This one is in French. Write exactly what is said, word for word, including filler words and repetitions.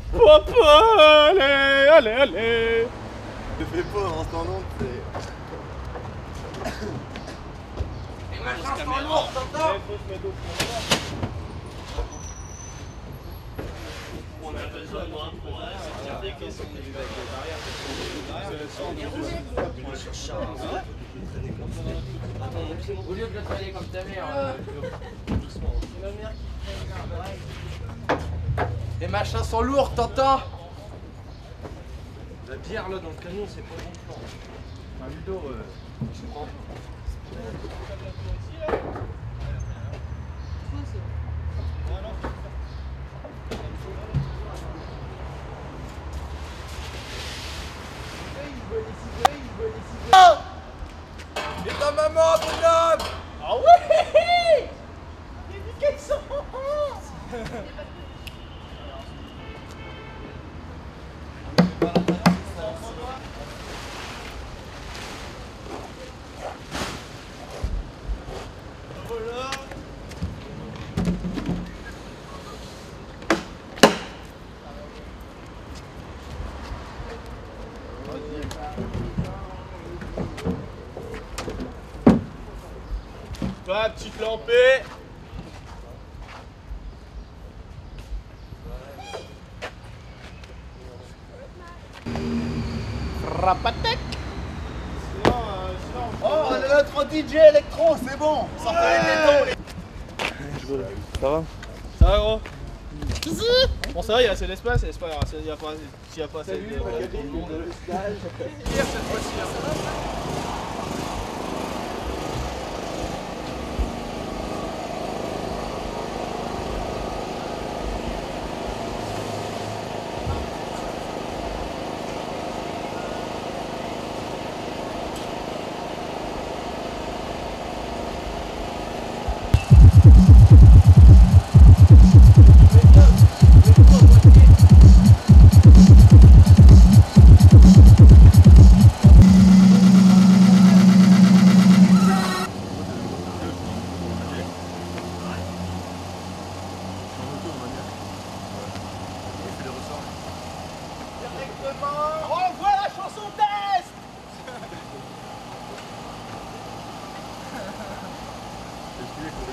Papa, allez, allez, allez. Je fais pas en ce temps c'est... Et machin sans lourd, t'entends? On a besoin de moi pour sortir des caissons. Au lieu de le traîner comme ta mère. Les machins sont lourds, t'entends? La bière là dans le camion, c'est pas bon plan. Un Ludo, euh, je prends. Et ta maman, bonhomme! Ah ouais. Éducation. Toi, petite lampée. Rapatec. Sinon, euh, sinon, Oh, on est notre D J électro, c'est bon. Sortez les tétons. Ça va? Ça va gros? Bon ça va, il y a assez d'espace, c'est pas grave, il y a pas, s'il y a pas assez de... Salut, ma cabine de stage. Hier cette fois-ci. On voit la chanson test. Est-ce qu'il est